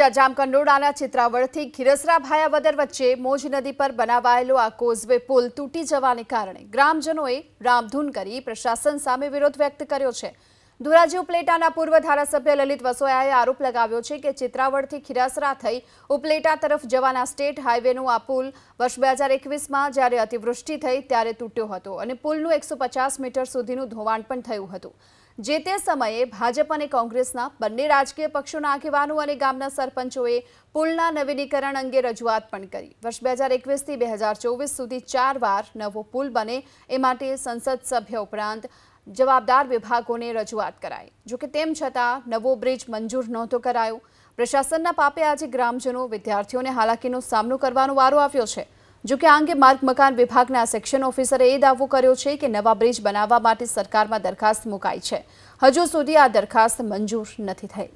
ઉપલેટા જામકંડોળાના ચિત્રાવળથી ખીરસરા ભાયાવદર વચ્ચે મોજ નદી પર બનાવાયેલો આ કોઝવે પુલ તૂટી જવાને કારણે ગ્રામજનોએ રામધૂન કરી પ્રશાસન સામે વિરોધ વ્યક્ત કર્યો છે। ધોરાજી ઉપલેટાના પૂર્વ ધારાસભ્ય લલિત વસોયાએ આરોપ લગાવ્યો છે કે ચિત્રાવળથી ખીરસરા થઈ ઉપલેટા તરફ જવાના સ્ટેટ હાઈવેનો આ પુલ વર્ષ 2021માં જ્યારે અતિવૃષ્ટિ થઈ ત્યારે તૂટ્યો હતો અને પુલનું 150 મીટર સુધીનું ધોવાણ પણ થયું હતું। જે તે સમયે ભાજપ અને કોંગ્રેસના બંને રાજકીય પક્ષોના આગેવાનો અને ગામના સરપંચોએ પુલના નવીનીકરણ અંગે રજૂઆત પણ કરી। વર્ષ 2021થી 2024 સુધી 4 વાર નવો પુલ બને એ માટે સંસદ સભ્ય ઉપરાંત જવાબદાર વિભાગોને રજૂઆત કરાઈ। જોકે તેમ છતાં નવો બ્રિજ મંજૂર નહોતો કરાયો। પ્રશાસનના પાપે આજે ગ્રામજનો વિદ્યાર્થીઓને હાલાકીનો સામનો કરવાનો વારો આવ્યો છે। જોકે આ અંગે માર્ગ મકાન વિભાગના સેક્શન ઓફિસરે એ દાવો કર્યો છે કે નવા બ્રિજ બનાવવા માટે સરકારમાં દરખાસ્ત મુકાઈ છે। હજુ સુધી આ દરખાસ્ત મંજૂર નથી થઈ।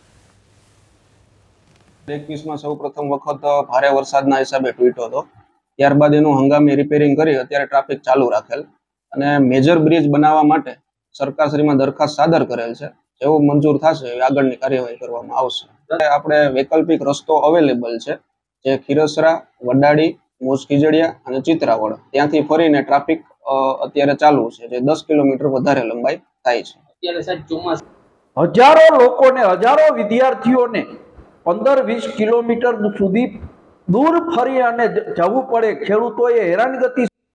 2021માં સૌપ્રથમ વખત ભારે વરસાદના હિસાબે તૂટ્યો હતો। ત્યારબાદ એનું હંગામી રિપેરિંગ કરી અત્યારે ટ્રાફિક ચાલુ રાખેલ અને મેજર બ્રિજ બનાવવા માટે સરકારશ્રીમાં દરખાસ્ત સાદર કરેલ છે। જેવો મંજૂર થશે એ આગળની કાર્યવાહી કરવામાં આવશે। આપણે વૈકલ્પિક રસ્તો અવેલેબલ છે જે ખીરસરા, વડાડી, મોજ ખીજડીયા અને ચિત્રાવળ ત્યાંથી ફરીને ટ્રાફિક અત્યારે ચાલુ છે જે 10 કિલોમીટર વધારે લંબાઈ થાય છે। અત્યારે સાહેબ ચોમાસું હજારો લોકોને હજારો વિદ્યાર્થીઓને 15-20 કિલોમીટર સુધી દૂર ફરી અને જવું પડે। ખેડૂતોએ હેરાનગતિ